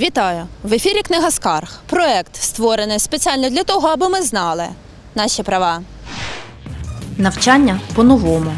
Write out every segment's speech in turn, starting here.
Вітаю! В ефірі «Книга скарг». Проект створений спеціально для того, аби ми знали наші права. Навчання по-новому.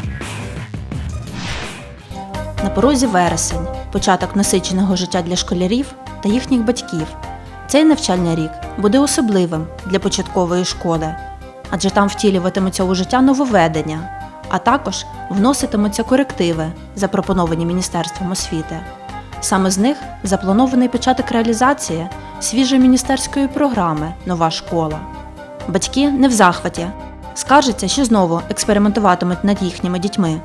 На порозі вересень – початок насиченого життя для школярів та їхніх батьків. Цей навчальний рік буде особливим для початкової школи, адже там втілюватимуться у життя нововведення, а також вноситимуться корективи, запропоновані Міністерством освіти. Саме з них запланований початок реалізації свіжої міністерської програми «Нова школа». Батьки не в захваті. Скаржаться, що знову експериментуватимуть над їхніми дітьми.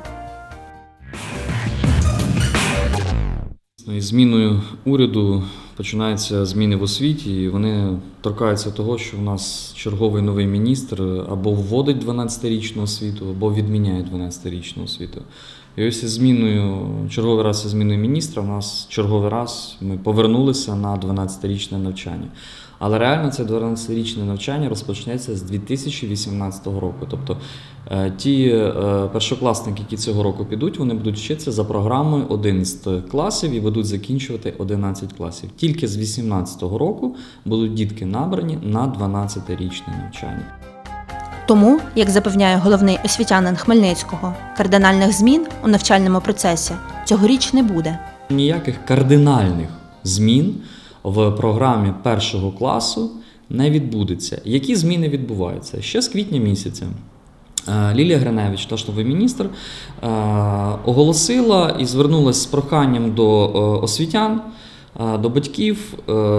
Із зміною уряду починаються зміни в освіті, і вони торкаються того, що в нас черговий новий міністр або вводить 12-річну освіту, або відміняє 12-річну освіту. І ось черговий раз із зміною міністра, в нас черговий раз ми повернулися на 12-річне навчання. Але реально це 12-річне навчання розпочнеться з 2018 року. Тобто ті першокласники, які цього року підуть, вони будуть вчитися за програмою 11 класів і будуть закінчувати 11 класів. Тільки з 2018 року будуть дітки набрані на 12-річне навчання. Тому, як запевняє головний освітянин Хмельницького, кардинальних змін у навчальному процесі цьогоріч не буде. Ніяких кардинальних змін в програмі першого класу не відбудеться. Які зміни відбуваються? Ще з квітня місяця Лілія Гриневич, наш новий міністр, оголосила і звернулася з проханням до освітян, до батьків,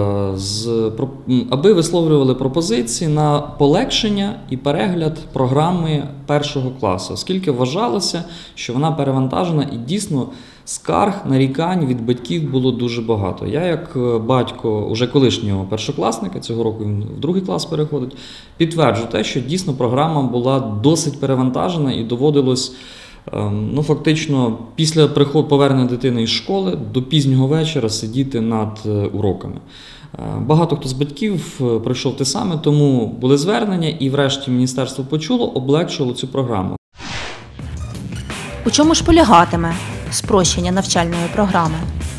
аби висловлювали пропозиції на полегшення і перегляд програми першого класу, оскільки вважалося, що вона перевантажена і дійсно скарг, нарікань від батьків було дуже багато. Я, як батько уже колишнього першокласника, цього року він в другий клас переходить, підтверджую те, що дійсно програма була досить перевантажена і доводилось фактично після повернення дитини із школи до пізнього вечора сидіти над уроками. Багато хто з батьків пройшов те саме, тому були звернення і врешті міністерство почуло, облегшило цю програму. У чому ж полягатиме спрощення навчальної програми?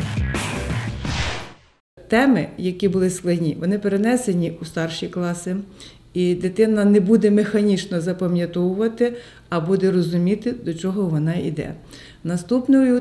Теми, які були складні, вони перенесені у старші класи. І дитина не буде механічно запам'ятовувати, а буде розуміти, до чого вона йде. Наступною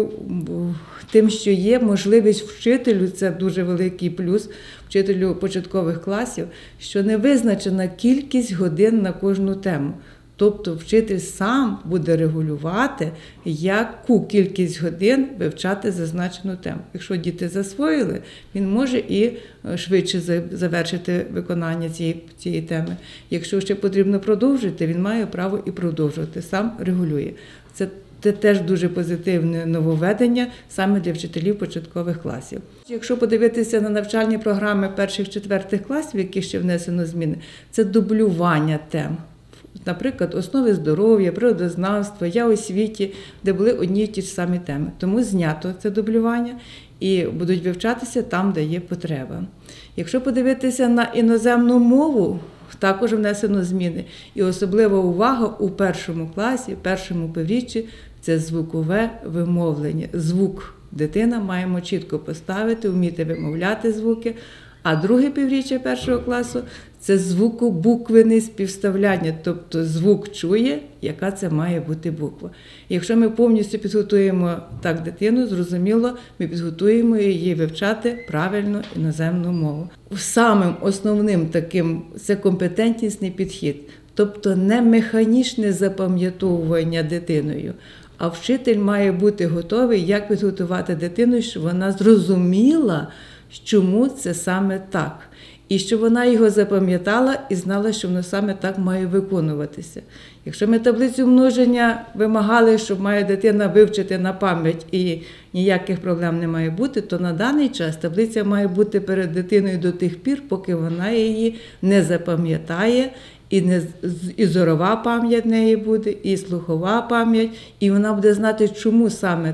тим, що є можливість вчителю, це дуже великий плюс, вчителю початкових класів, що не визначена кількість годин на кожну тему. Тобто вчитель сам буде регулювати, яку кількість годин вивчати зазначену тему. Якщо діти засвоїли, він може і швидше завершити виконання цієї теми. Якщо ще потрібно продовжити, він має право і продовжувати, сам регулює. Це теж дуже позитивне нововведення саме для вчителів початкових класів. Якщо подивитися на навчальні програми перших-четвертих класів, в які ще внесено зміни, це дублювання тем. Наприклад, основи здоров'я, природознавства, я у світі, де були одні й ті ж самі теми. Тому знято це дублювання і будуть вивчатися там, де є потреба. Якщо подивитися на іноземну мову, також внесено зміни. І особлива увага у першому класі, першому півріччі – це звукове вимовлення. Звук дитина маємо чітко поставити, вміти вимовляти звуки. А друге півріччя першого класу – це звукобуквене співставляння, тобто звук чує, яка це має бути буква. Якщо ми повністю підготуємо так дитину, зрозуміло, ми підготуємо її вивчати правильно іноземну мову. Самим основним таким – це компетентнісний підхід, тобто не механічне запам'ятовування дитиною, а вчитель має бути готовий, як підготувати дитину, щоб вона зрозуміла, чому це саме так. І щоб вона його запам'ятала і знала, що воно саме так має виконуватися. Якщо ми таблицю множення вимагали, щоб має дитина вивчити на пам'ять і ніяких проблем не має бути, то на даний час таблиця має бути перед дитиною до тих пір, поки вона її не запам'ятає, і зорова пам'ять в неї буде, і слухова пам'ять, і вона буде знати, чому саме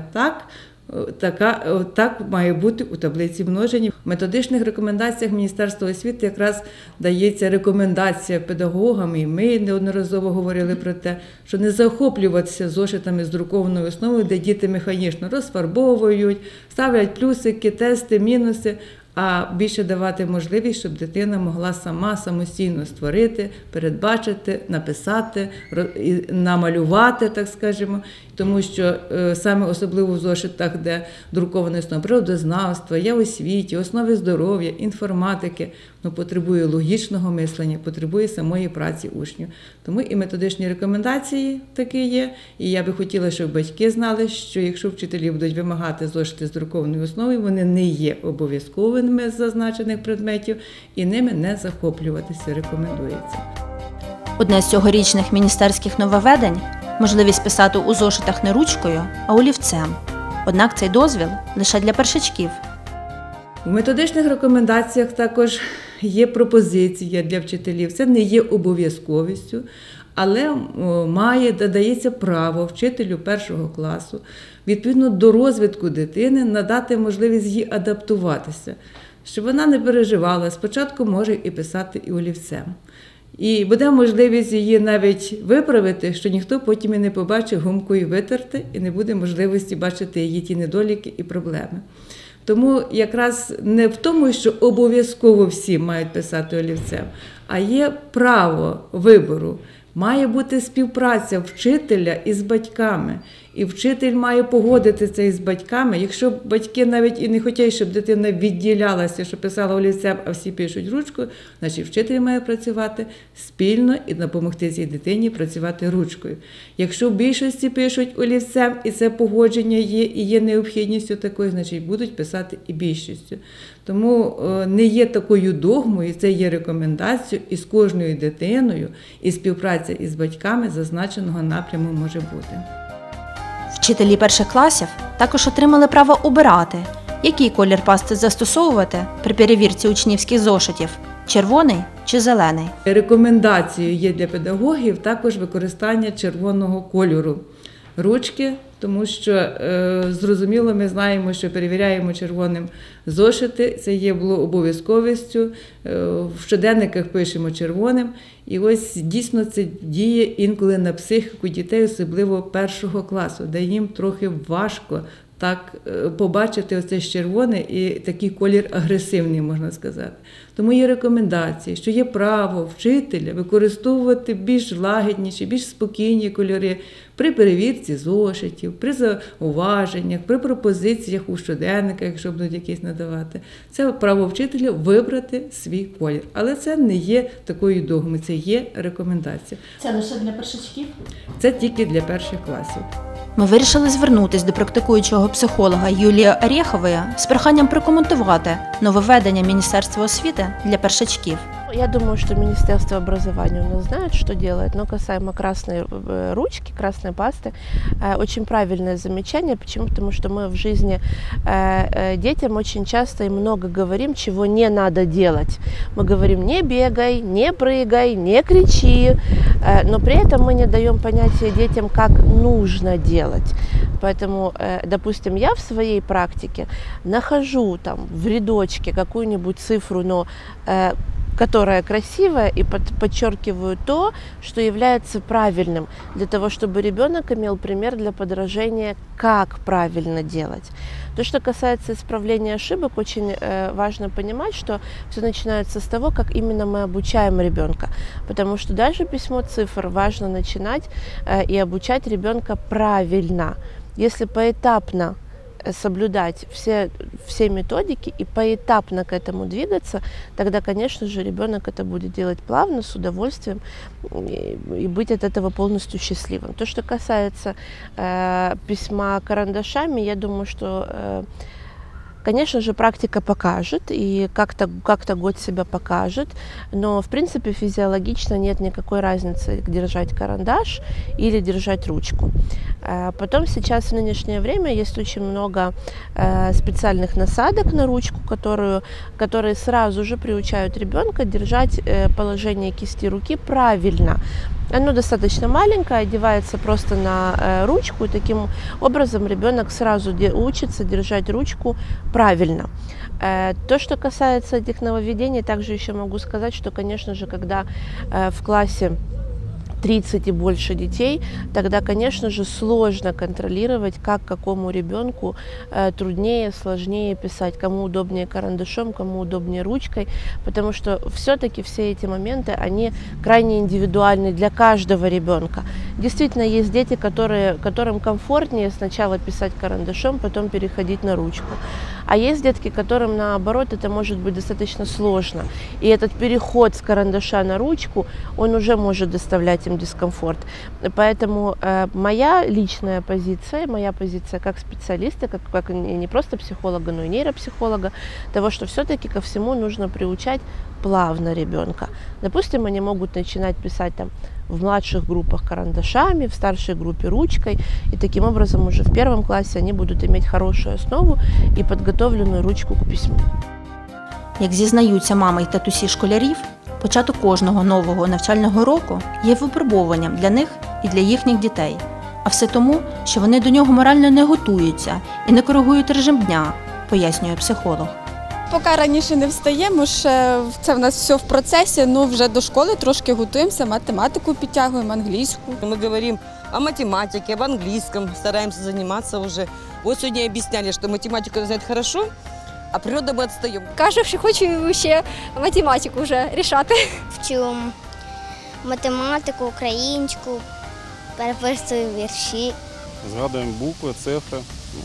так має бути у таблиці множення. В методичних рекомендаціях Міністерства освіти якраз дається рекомендація педагогам, і ми неодноразово говорили про те, що не захоплюватися зошитами з друкованою основою, де діти механічно розфарбовують, ставлять плюсики, тести, мінуси, а більше давати можливість, щоб дитина могла сама самостійно створити, передбачити, написати, намалювати, так скажемо. Тому що саме особливо в зошитах, де друковане основа природознавства, є освіті, основи здоров'я, інформатики, потребує логічного мислення, потребує самої праці учнів. Тому і методичні рекомендації такі є. І я би хотіла, щоб батьки знали, що якщо вчителі будуть вимагати зошити з друкованою основою, вони не є обов'язковими з зазначених предметів і ними не захоплюватися рекомендується. Одне з цьогорічних міністерських нововведень – можливість писати у зошитах не ручкою, а олівцем. Однак цей дозвіл лише для першачків. У методичних рекомендаціях також є пропозиція для вчителів. Це не є обов'язковістю, але додається право вчителю першого класу, відповідно до розвитку дитини, надати можливість їй адаптуватися, щоб вона не переживала. Спочатку може і писати і олівцем. І буде можливість її навіть виправити, що ніхто потім і не побачить гумкою витерти, і не буде можливості бачити її ті недоліки і проблеми. Тому якраз не в тому, що обов'язково всі мають писати олівцем, а є право вибору. Має бути співпраця вчителя із батьками. І вчитель має погодити це із батьками. Якщо батьки навіть і не хочуть, щоб дитина відділялася, що писала олівцем, а всі пишуть ручкою, значить вчитель має працювати спільно і допомогти цій дитині працювати ручкою. Якщо в більшості пишуть олівцем, і це погодження є, і є необхідністю такою, значить будуть писати і більшістю. Тому не є такою догмою, це є рекомендацією, і з кожною дитиною, і співпраця із батьками зазначеного напряму може бути. Вчителі перших класів також отримали право обирати, який колір пасти застосовувати при перевірці учнівських зошитів – червоний чи зелений. Рекомендацією є для педагогів також використання червоного кольору ручки, тому що, зрозуміло, ми знаємо, що перевіряємо червоним зошити, це було обов'язковістю, в щоденниках пишемо червоним, і ось дійсно це діє інколи на психіку дітей, особливо першого класу, де їм трохи важко так побачити оце червоне і такий колір агресивний, можна сказати. Тому є рекомендації, що є право вчителя використовувати більш лагідніші, більш спокійні кольори при перевірці зошитів, при зауваженнях, при пропозиціях у щоденниках, якщо будуть якісь надавати. Це право вчителя вибрати свій колір. Але це не є такою догмою, це є рекомендація. Це лише для першачків? Це тільки для перших класів. Ми вирішили звернутися до практикуючого психолога Юлії Орєхової з проханням прокоментувати нововведення Міністерства освіти для першачків. Я думаю, что Министерство образования у нас знает, что делает, но касаемо красной ручки, красной пасты, очень правильное замечание. Почему? Потому что мы в жизни детям очень часто и много говорим, чего не надо делать. Мы говорим: не бегай, не прыгай, не кричи, но при этом мы не даем понятия детям, как нужно делать. Поэтому, допустим, я в своей практике нахожу там в рядочке какую-нибудь цифру, но которая красивая, и подчеркиваю то, что является правильным, для того, чтобы ребенок имел пример для подражения, как правильно делать. То, что касается исправления ошибок, очень важно понимать, что все начинается с того, как именно мы обучаем ребенка, потому что даже письмо цифр важно начинать и обучать ребенка правильно. Если поэтапно соблюдать все методики и поэтапно к этому двигаться, тогда, конечно же, ребенок это будет делать плавно, с удовольствием и быть от этого полностью счастливым. То, что касается письма карандашами, я думаю, что, конечно же, практика покажет, и как-то год себя покажет, но, в принципе, физиологично нет никакой разницы держать карандаш или держать ручку. Потом сейчас, в нынешнее время, есть очень много специальных насадок на ручку, которые сразу же приучают ребенка держать положение кисти руки правильно. Оно достаточно маленькое, одевается просто на ручку, и таким образом ребенок сразу учится держать ручку правильно. То, что касается этих нововведений, также еще могу сказать, что, конечно же, когда в классе 30 и больше детей, тогда, конечно же, сложно контролировать, как какому ребенку труднее, сложнее писать, кому удобнее карандашом, кому удобнее ручкой, потому что все-таки все эти моменты, они крайне индивидуальны для каждого ребенка. Действительно, есть дети, которым комфортнее сначала писать карандашом, потом переходить на ручку. А есть детки, которым, наоборот, это может быть достаточно сложно. И этот переход с карандаша на ручку, он уже может доставлять им дискомфорт. Поэтому моя личная позиция, моя позиция как специалиста, как не просто психолога, но и нейропсихолога, того, что все-таки ко всему нужно приучать плавно ребенка. Допустим, они могут начинать писать там в младших группах карандашами, в старшей группе ручкой, и таким образом уже в 1 классе они будуть иметь хорошую основу і підготовлену ручку к письму. Як зізнаються мами й татусі школярів, початок кожного нового навчального року є випробуванням для них і для їхніх дітей. А все тому, що вони до нього морально не готуються і не коригують режим дня, пояснює психолог. Поки раніше не встаємо, ще це в нас все в процесі, ну вже до школи трошки готуємося, математику підтягуємо, англійську. Мы говорим о математике, об английском, стараемся заниматься уже. Вот сегодня объясняли, что математику знать хорошо, а природу мы отстаем. Кажу, що хочу ще математику вже рішати. Вчу математику, українську, переписую вірші. Згадуємо букви, цифри.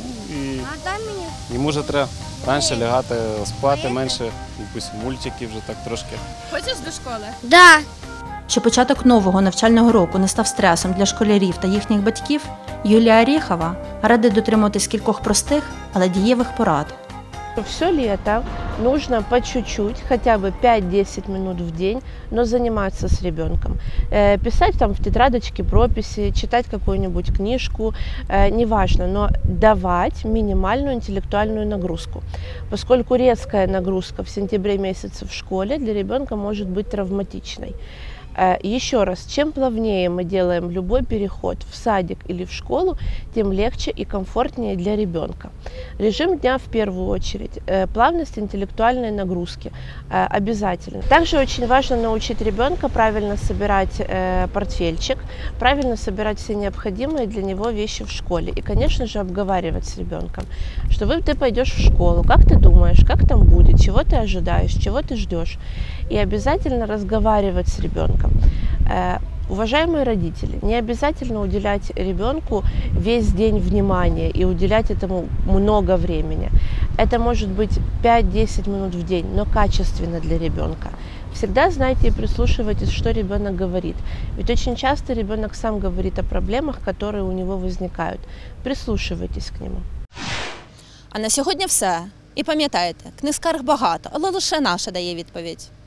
І може треба раніше лягати спати, менше якісь мультики вже так трошки. Хочеш до школи? Да. Щоб початок нового навчального року не став стресом для школярів та їхніх батьків, Юлія Орєхова радить дотримуватись кількох простих, але дієвих порад. Все лето нужно по чуть-чуть, хотя бы 5-10 минут в день, но заниматься с ребенком. Писать там в тетрадочке прописи, читать какую-нибудь книжку, неважно, но давать минимальную интеллектуальную нагрузку. Поскольку резкая нагрузка в сентябре месяце в школе для ребенка может быть травматичной. Еще раз, чем плавнее мы делаем любой переход в садик или в школу, тем легче и комфортнее для ребенка. Режим дня в первую очередь, плавность интеллектуальной нагрузки обязательно. Также очень важно научить ребенка правильно собирать портфельчик, правильно собирать все необходимые для него вещи в школе. И, конечно же, обговаривать с ребенком, что ты пойдешь в школу, как ты думаешь, как там будет, чего ты ожидаешь, чего ты ждешь. И обязательно разговаривать с ребенком. Уважаемые родители, не обязательно уделять ребенку весь день внимания и уделять этому много времени. Это может быть 5-10 минут в день, но качественно для ребенка. Всегда знайте и прислушивайтесь, что ребенок говорит. Ведь очень часто ребенок сам говорит о проблемах, которые у него возникают. Прислушивайтесь к нему. А на сьогодні все. І пам'ятайте, книг скарг багато, але лише наша дає відповідь.